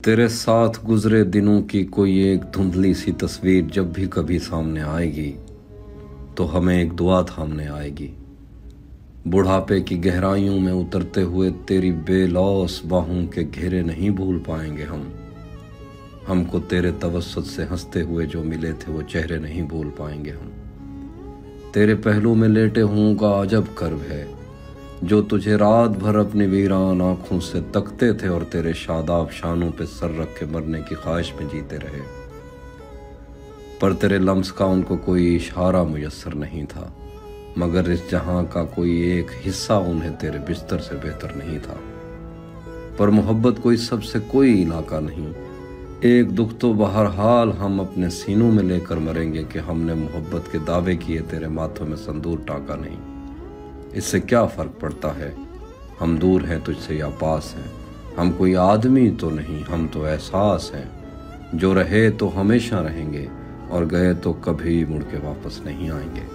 تیرے ساتھ گزرے دنوں کی کوئی ایک دھندلی سی تصویر جب بھی کبھی سامنے آئے گی تو ہمیں ایک دعا تھامنے آئے گی۔ بڑھاپے کی گہرائیوں میں اترتے ہوئے تیری بے لوث باہوں کے گھیرے نہیں بھول پائیں گے ہم کو تیرے توسط سے ہنستے ہوئے جو ملے تھے وہ چہرے نہیں بھول پائیں گے ہم۔ تیرے پہلو میں لیٹے ہوں کا عجب کرب ہے جو تجھے رات بھر اپنی ویران آنکھوں سے تکتے تھے اور تیرے شاداب شانوں پہ سر رکھ کے مرنے کی خواہش میں جیتے رہے، پر تیرے لمس کا ان کو کوئی اشارہ میسر نہیں تھا، مگر اس جہاں کا کوئی ایک حصہ انہیں تیرے بستر سے بہتر نہیں تھا۔ پر محبت کوئی سب سے کوئی علاقہ نہیں، ایک دکھ تو بہرحال ہم اپنے سینوں میں لے کر مریں گے کہ ہم نے محبت کے دعوے کیے تیرے ماتھوں میں سندور ٹانکا نہیں۔ اس سے کیا فرق پڑتا ہے ہم دور ہیں تجھ سے یا پاس ہیں، ہم کوئی آدمی تو نہیں، ہم تو احساس ہیں، جو رہے تو ہمیشہ رہیں گے اور گئے تو کبھی مڑ کے واپس نہیں آئیں گے۔